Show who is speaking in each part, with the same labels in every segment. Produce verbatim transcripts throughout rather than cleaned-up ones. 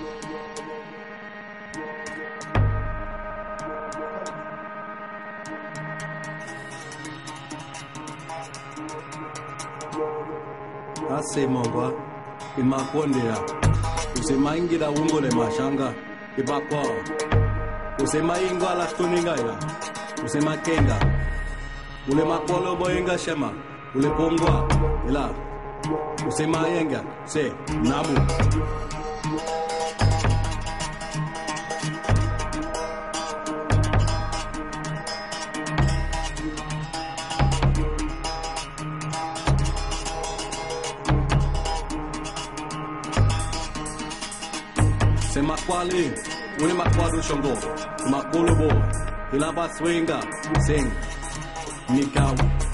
Speaker 1: Ase mongwa imakondera usemaingira ungole mashanga ibakwa usemainga la tuninga ya usemakenga ule makolo boyenga shema ule pongwa ila usemayenga se namu se makwali ule makwado shongo makolo bo ila baswenga sing nikau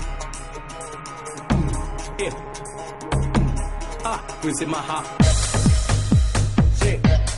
Speaker 1: eh ah we say maha say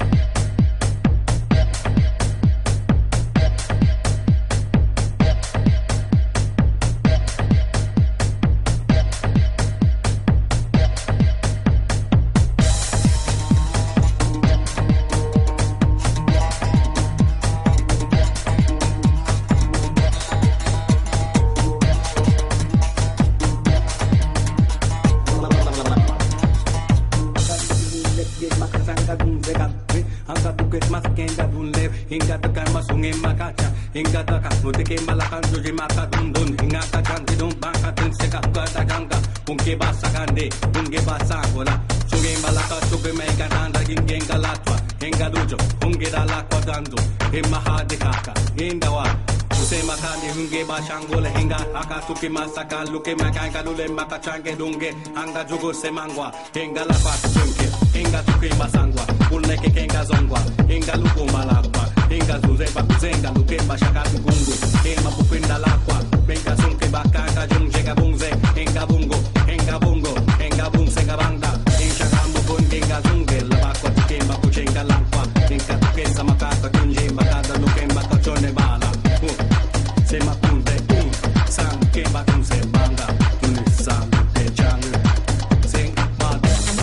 Speaker 1: Ingata ka mutike malakan joji maka dundun ingata kanti dum baka tin seka kata ganga unke basa kande unge basa gola suge malaka suge mega nanda gingenga latwa enga dujo unge dala kwadando emaha de kaka indawa usema kandi unge bashangola hinga aka tuki masaka luke makanga lule maka change dunge anga jugo semangwa enga la kwa chunke enga tuki masangwa ulneke kenga zongwa enga luko malakwa enga zuze bakuzenga luke bashaka kungu ema kupinda lakwa benga sunke bakanga junjega bunze enga bungo enga bungo enga bunsenga banga enga gambo kondenga zunge labakwa tikemba kuchenga lakwa enga tukesa makaka kunje makada luke makachone bala sema kunde un sang kemba kunse banga tunisang de changu sing bad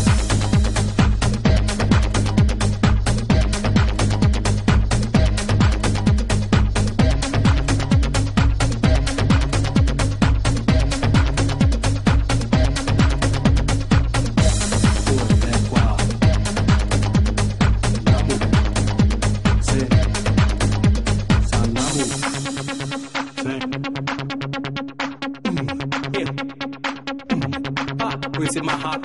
Speaker 1: in my heart.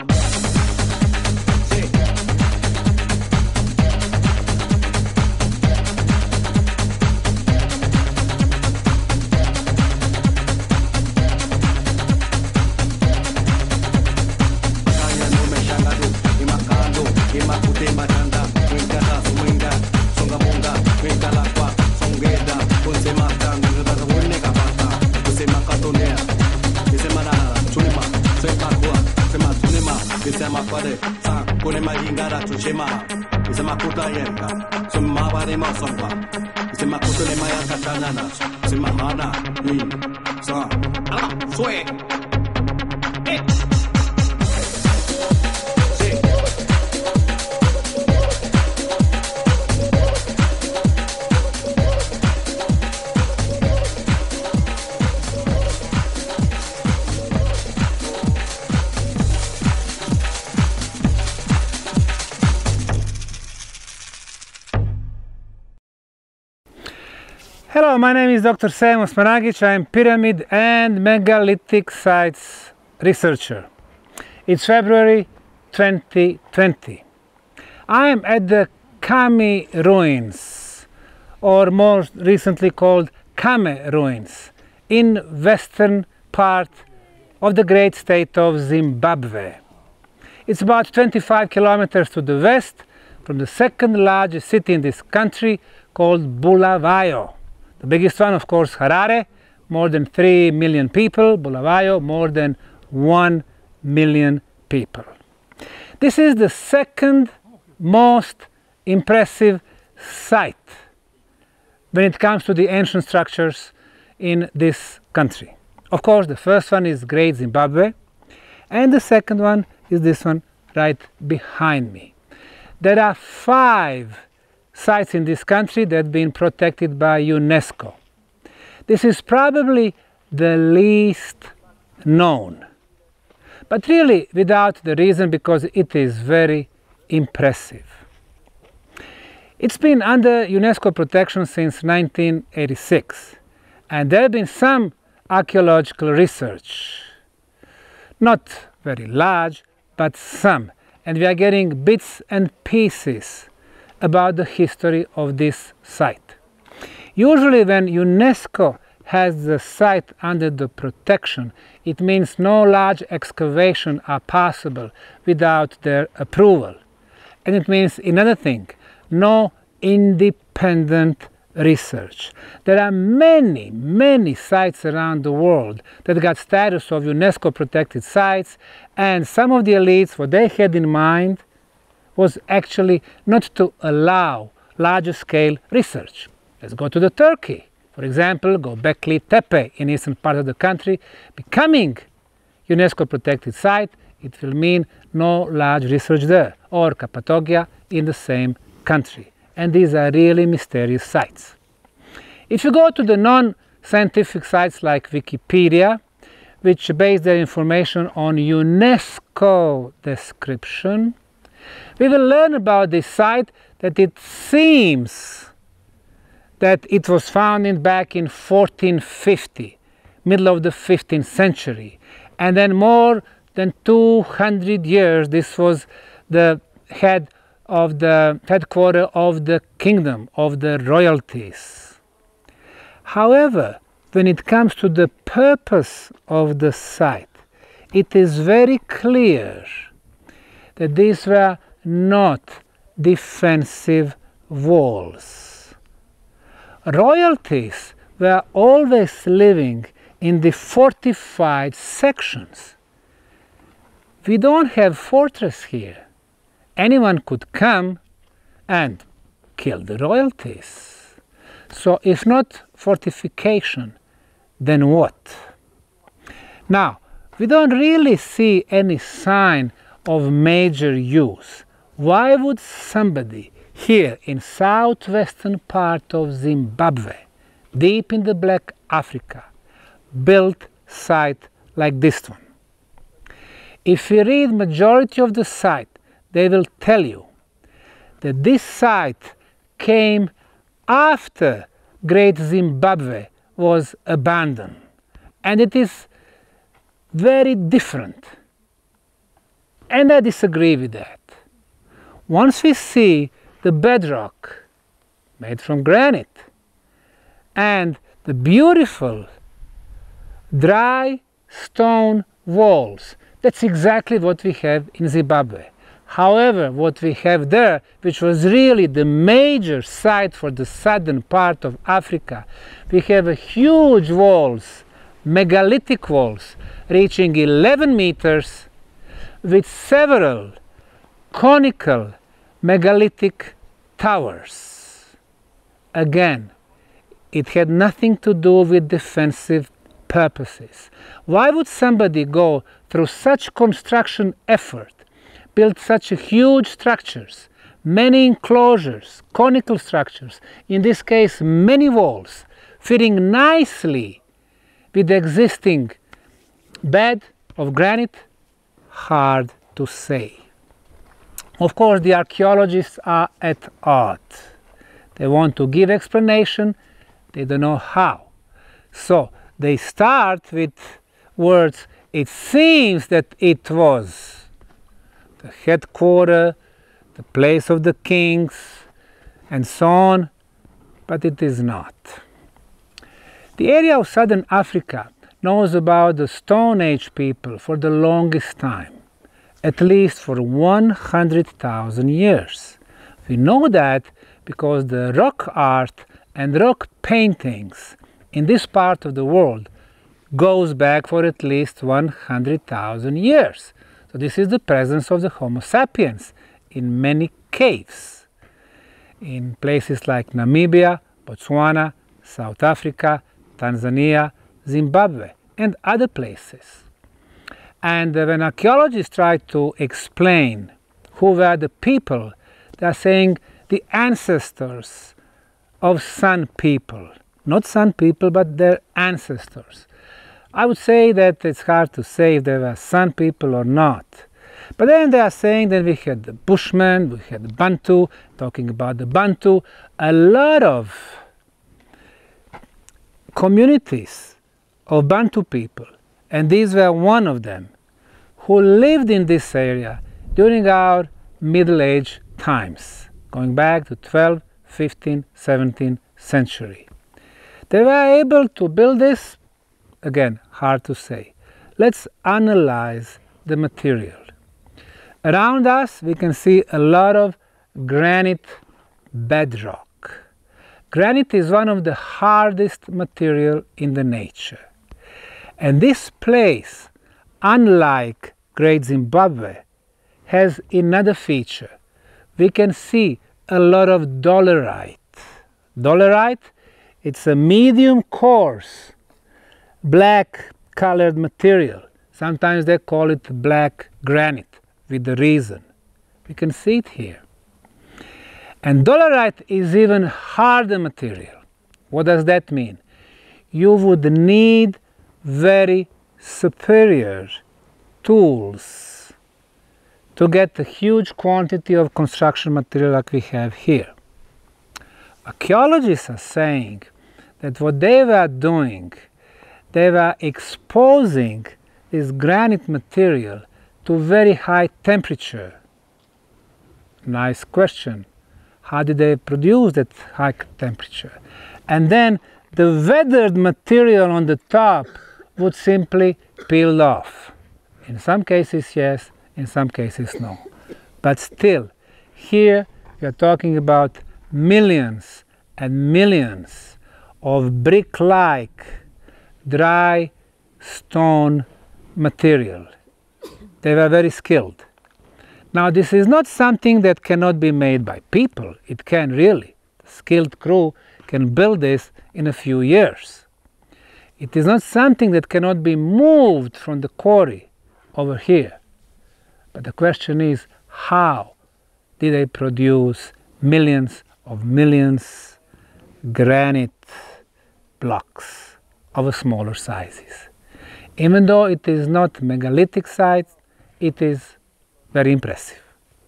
Speaker 1: Chema, is a makuta yenga, some mabare masamba, is a makutule maya katanana, Simahana, me, son, ah, sweat, eh.
Speaker 2: Hello, my name is Doctor Sam Osmanagich. I am pyramid and megalithic sites researcher. It's February twenty twenty. I am at the Khami ruins, or more recently called Khami ruins, in western part of the great state of Zimbabwe. It's about twenty-five kilometers to the west from the second largest city in this country called Bulawayo. The biggest one, of course, Harare, more than three million people. Bulawayo, more than one million people. This is the second most impressive site when it comes to the ancient structures in this country. Of course, the first one is Great Zimbabwe, and the second one is this one right behind me. There are five sites in this country that have been protected by UNESCO. This is probably the least known, but really without the reason, because it is very impressive. It's been under UNESCO protection since nineteen eighty-six, and there have been some archaeological research. Not very large, but some. And we are getting bits and pieces about the history of this site. Usually when UNESCO has the site under the protection, it means no large excavation are possible without their approval. And it means another thing, no independent research. There are many, many sites around the world that got status of UNESCO protected sites, and some of the elites, what they had in mind was actually not to allow larger scale research. Let's go to the Turkey. For example, Göbekli Tepe in eastern part of the country, becoming UNESCO protected site, it will mean no large research there. Or Cappadocia in the same country. And these are really mysterious sites. If you go to the non-scientific sites like Wikipedia, which base their information on UNESCO description, we will learn about this site that it seems that it was founded back in fourteen fifty, middle of the fifteenth century, and then more than two hundred years this was the head of the headquarters of the kingdom, of the royalties. However, when it comes to the purpose of the site, it is very clear that these were not defensive walls. Royalties were always living in the fortified sections. We don't have fortress here. Anyone could come and kill the royalties. So if not fortification, then what? Now, we don't really see any sign of major use. Why would somebody here in southwestern part of Zimbabwe, deep in the Black Africa, build site like this one? If we read majority of the site, they will tell you that this site came after Great Zimbabwe was abandoned, and it is very different. And I disagree with that. Once we see the bedrock made from granite and the beautiful dry stone walls, that's exactly what we have in Zimbabwe. However, what we have there, which was really the major site for the southern part of Africa, we have a huge walls, megalithic walls, reaching eleven meters, with several conical megalithic towers. Again, it had nothing to do with defensive purposes. Why would somebody go through such construction effort, build such huge structures, many enclosures, conical structures, in this case many walls, fitting nicely with the existing bed of granite? Hard to say. Of course, the archaeologists are at odds. They want to give explanation, they don't know how. So they start with words, it seems that it was the headquarters, the place of the kings, and so on, but it is not. The area of southern Africa knows about the Stone Age people for the longest time, at least for one hundred thousand years. We know that because the rock art and rock paintings in this part of the world goes back for at least one hundred thousand years. So this is the presence of the Homo sapiens in many caves, in places like Namibia, Botswana, South Africa, Tanzania, Zimbabwe, and other places. And uh, when archaeologists try to explain who were the people They are saying the ancestors of Sun people. Not Sun people, but their ancestors. I would say that it's hard to say if they were Sun people or not. But then they are saying that we had the Bushmen, we had the Bantu, talking about the Bantu, a lot of communities of Bantu people, and these were one of them, who lived in this area during our Middle Age times, going back to twelfth, fifteenth, seventeenth century. They were able to build this, again, hard to say. Let's analyze the material. Around us we can see a lot of granite bedrock. Granite is one of the hardest material in the nature. And this place, unlike Great Zimbabwe, has another feature. We can see a lot of dolerite. Dolerite, it's a medium coarse, black colored material. Sometimes they call it black granite, with the reason. We can see it here. And dolerite is even harder material. What does that mean? You would need very superior tools to get a huge quantity of construction material like we have here. Archaeologists are saying that what they were doing, they were exposing this granite material to very high temperature. Nice question. How did they produce that high temperature? And then the weathered material on the top would simply peel off. In some cases, yes, in some cases, no. But still, here we are talking about millions and millions of brick-like dry stone material. They were very skilled. Now, this is not something that cannot be made by people. It can really. A skilled crew can build this in a few years. It is not something that cannot be moved from the quarry over here. But the question is, how did they produce millions of millions granite blocks of smaller sizes? Even though it is not megalithic size, it is very impressive.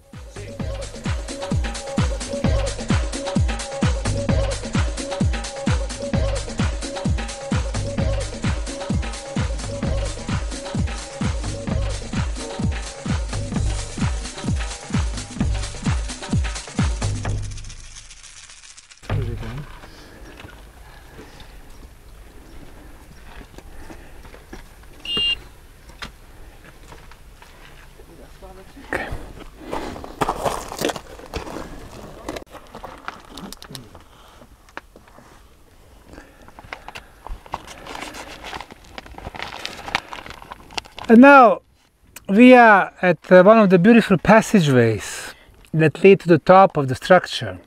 Speaker 2: And now we are at uh, one of the beautiful passageways that lead to the top of the structure.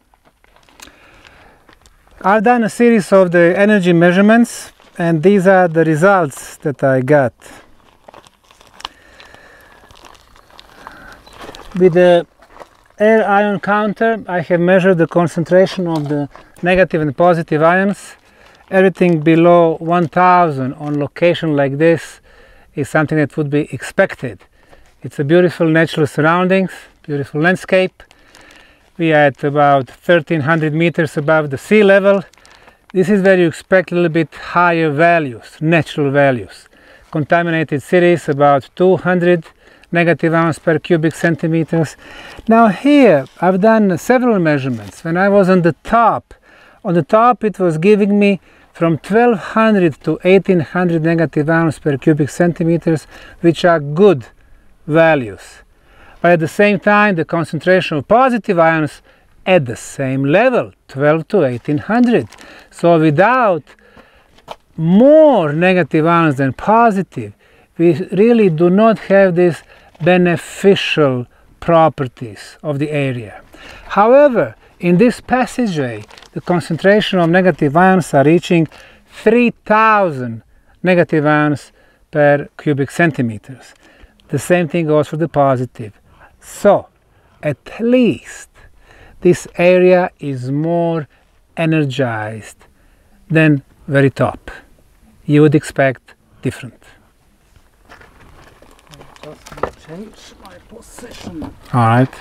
Speaker 2: I've done a series of the energy measurements, and these are the results that I got. With the air ion counter, I have measured the concentration of the negative and positive ions. Everything below one thousand on location like this is something that would be expected. It's a beautiful natural surroundings, beautiful landscape. We are at about thirteen hundred meters above the sea level. This is where you expect a little bit higher values, natural values. Contaminated cities about two hundred negative ounce per cubic centimeters. Now here I've done several measurements. When I was on the top, on the top it was giving me from twelve hundred to eighteen hundred negative ounce per cubic centimeters, which are good values. But at the same time, the concentration of positive ions at the same level, twelve to eighteen hundred. So without more negative ions than positive, we really do not have these beneficial properties of the area. However, in this passageway, the concentration of negative ions are reaching three thousand negative ions per cubic centimeters. The same thing goes for the positive. So, at least this area is more energized than very top. You would expect different.
Speaker 3: I just want to change my position.
Speaker 2: All right.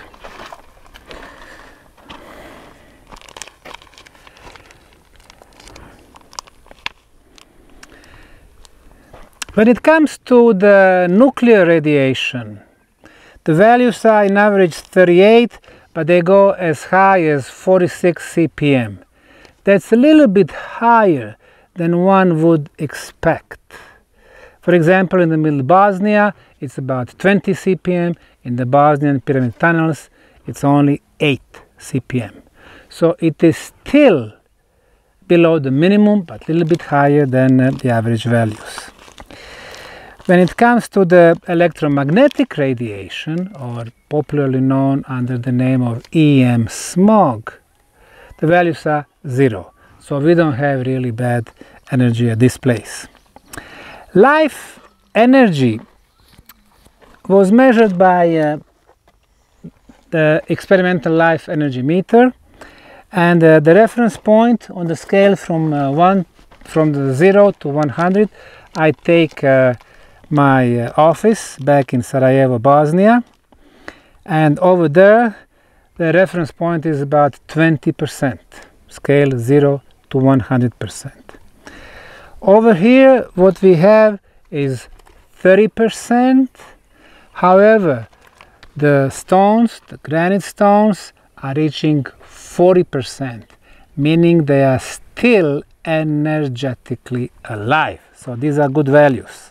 Speaker 2: When it comes to the nuclear radiation, the values are in average thirty-eight, but they go as high as forty-six C P M. That's a little bit higher than one would expect. For example, in the middle Bosnia, it's about twenty C P M. In the Bosnian pyramid tunnels, it's only eight C P M. So it is still below the minimum, but a little bit higher than uh, the average values. When it comes to the electromagnetic radiation, or popularly known under the name of E M smog, the values are zero. So we don't have really bad energy at this place. Life energy was measured by uh, the experimental life energy meter, and uh, the reference point on the scale from uh, one from the zero to one hundred, I take uh, my uh, office back in Sarajevo, Bosnia, and over there the reference point is about twenty percent, scale zero to one hundred percent. Over here what we have is thirty percent. However, the stones, the granite stones, are reaching forty percent, meaning they are still energetically alive. So these are good values.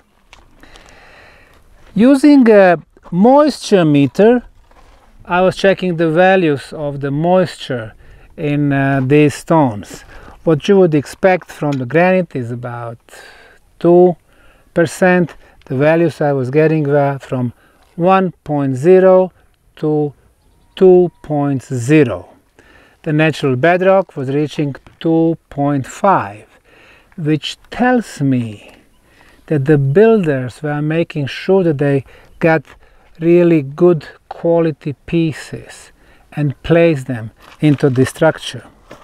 Speaker 2: Using a moisture meter, I was checking the values of the moisture in uh, these stones. What you would expect from the granite is about two percent. The values I was getting were from one point zero to two point zero. The natural bedrock was reaching two point five, which tells me that the builders were making sure that they got really good quality pieces and placed them into the structure.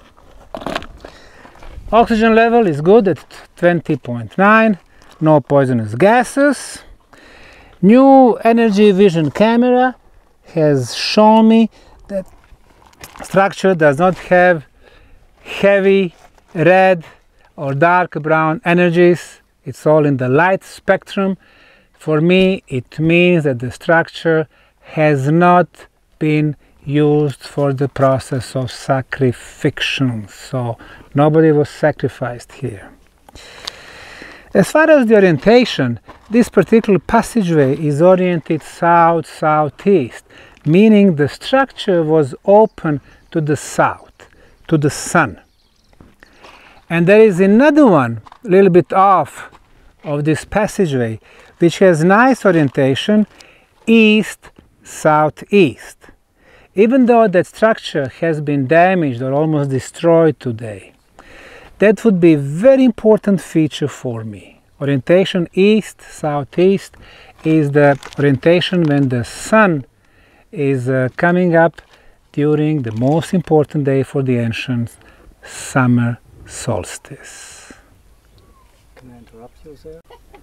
Speaker 2: Oxygen level is good at twenty point nine, no poisonous gases. New energy vision camera has shown me that structure does not have heavy red or dark brown energies. It's all in the light spectrum. For me, it means that the structure has not been used for the process of sacrification. So nobody was sacrificed here. As far as the orientation, this particular passageway is oriented south-southeast, meaning the structure was open to the south, to the sun. And there is another one, a little bit off of this passageway, which has nice orientation east-southeast. Even though that structure has been damaged or almost destroyed today, that would be a very important feature for me. Orientation east-southeast is the orientation when the sun is uh, coming up during the most important day for the ancients, summer solstice.
Speaker 3: Can I interrupt you, sir?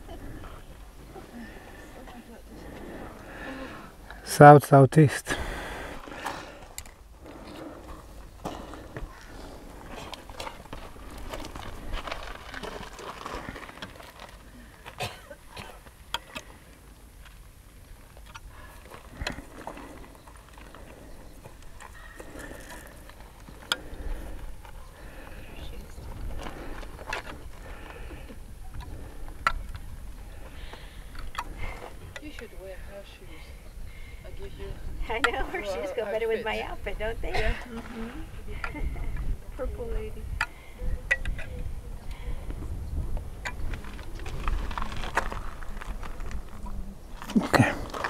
Speaker 2: South-southeast.
Speaker 4: I know, her shoes go better with my outfit, don't they?
Speaker 5: Yeah. Mm-hmm. Purple lady.
Speaker 2: Okay.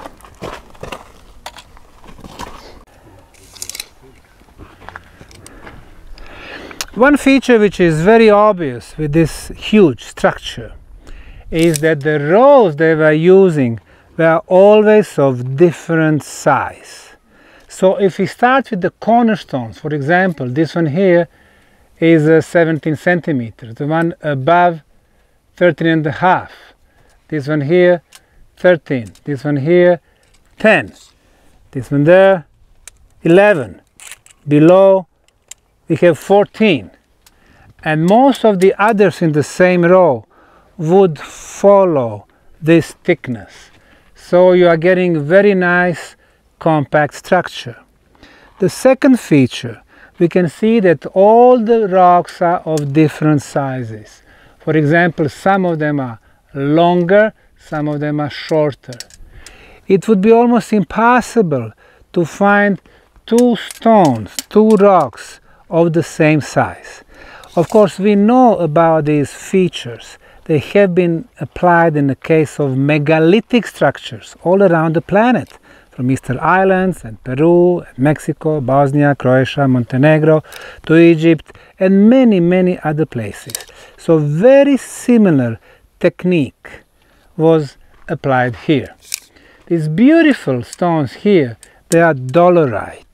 Speaker 2: One feature which is very obvious with this huge structure is that the rows they were using were always of different size. So if we start with the cornerstones, for example, this one here is uh, seventeen centimeters, the one above thirteen and a half, this one here thirteen, this one here ten, this one there eleven, below we have fourteen, and most of the others in the same row would follow this thickness. So you are getting very nice compact structure. The second feature, we can see that all the rocks are of different sizes. For example, some of them are longer, some of them are shorter. It would be almost impossible to find two stones, two rocks of the same size. Of course, we know about these features. They have been applied in the case of megalithic structures all around the planet, from Easter Islands and Peru, and Mexico, Bosnia, Croatia, Montenegro, to Egypt, and many, many other places. So very similar technique was applied here. These beautiful stones here, they are dolerite.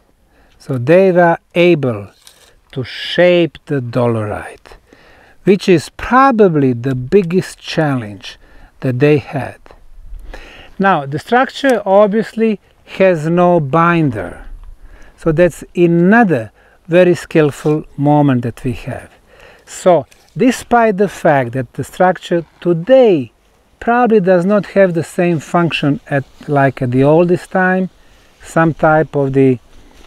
Speaker 2: So they were able to shape the dolerite, which is probably the biggest challenge that they had. Now, the structure obviously has no binder. So that's another very skillful moment that we have. So, despite the fact that the structure today probably does not have the same function at, like at the oldest time, some type of the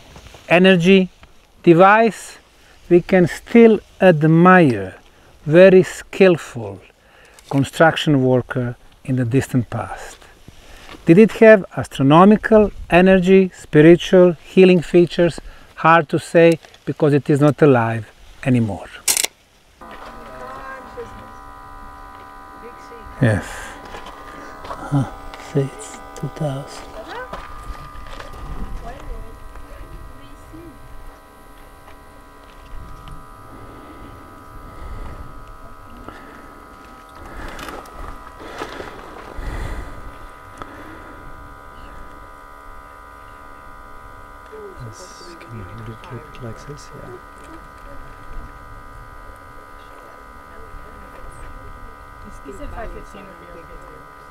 Speaker 2: energy device, we can still admire very skillful construction worker in the distant past. Did it have astronomical energy, spiritual, healing features? Hard to say because it is not alive anymore. Yes. Huh. See, it's two thousand.
Speaker 3: Can you hold it, hold it like this? Yeah.
Speaker 5: He said five fifteen would be okay.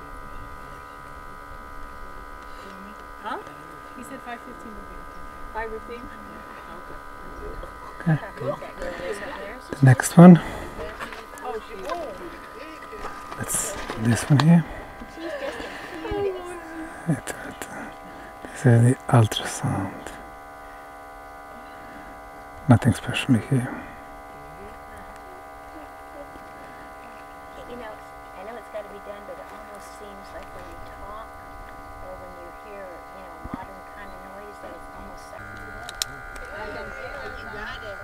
Speaker 5: Huh? He said five fifteen would be okay. five fifteen?
Speaker 2: Okay. The next one. That's this one here. It, it, this is the ultrasound. Nothing special here.
Speaker 4: You know, I know it's got to be done, but it almost seems like when you talk or when you hear, you know, modern kind of noise, that it's almost sexy. You got it.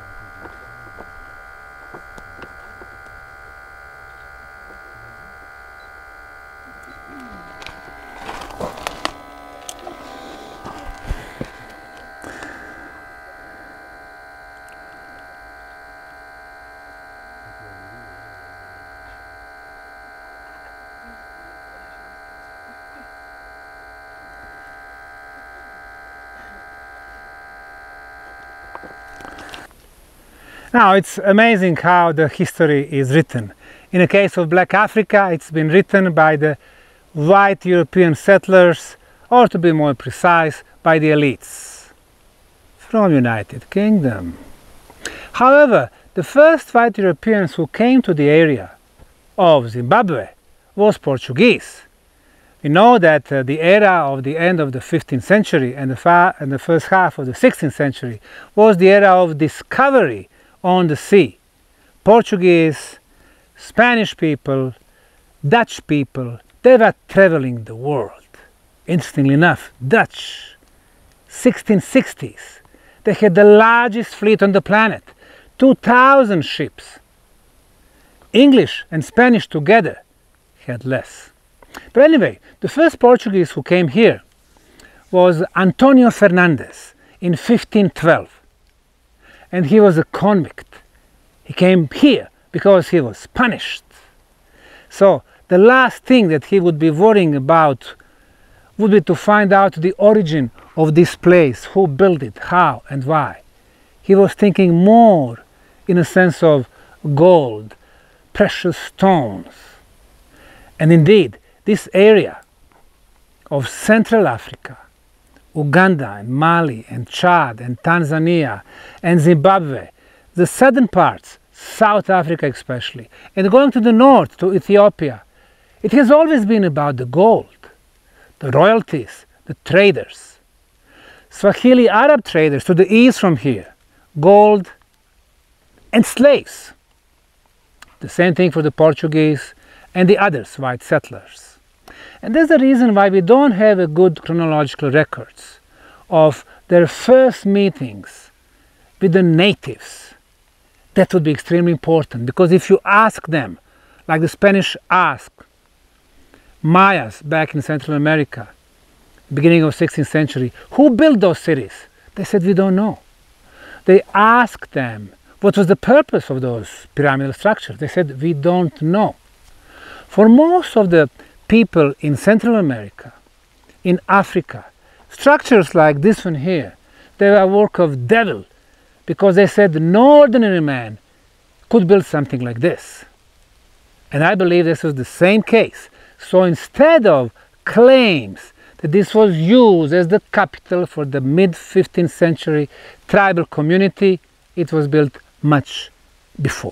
Speaker 2: Now, it's amazing how the history is written. In the case of Black Africa, it's been written by the white European settlers, or to be more precise, by the elites from United Kingdom. However, the first white Europeans who came to the area of Zimbabwe was Portuguese. We know that uh, the era of the end of the fifteenth century and the, far, and the first half of the sixteenth century was the era of discovery on the sea. Portuguese, Spanish people, Dutch people, they were traveling the world. Interestingly enough, Dutch, sixteen sixties, they had the largest fleet on the planet, two thousand ships. English and Spanish together had less. But anyway, the first Portuguese who came here was Antonio Fernandes in fifteen twelve. And he was a convict. He came here because he was punished. So the last thing that he would be worrying about would be to find out the origin of this place, who built it, how and why. He was thinking more in a sense of gold, precious stones. And indeed, this area of Central Africa, Uganda and Mali and Chad and Tanzania and Zimbabwe, the southern parts, South Africa especially, and going to the north to Ethiopia, it has always been about the gold, the royalties, the traders. Swahili Arab traders to the east from here, gold and slaves. The same thing for the Portuguese and the others, white settlers. And there's a reason why we don't have a good chronological records of their first meetings with the natives. That would be extremely important, because if you ask them, like the Spanish asked Mayas back in Central America, beginning of sixteenth century, who built those cities? They said, we don't know. They asked them, what was the purpose of those pyramidal structures? They said, we don't know. For most of the people in Central America, in Africa, structures like this one here, they were a work of devil, because they said no ordinary man could build something like this. And I believe this was the same case. So instead of claims that this was used as the capital for the mid fifteenth century tribal community, it was built much before.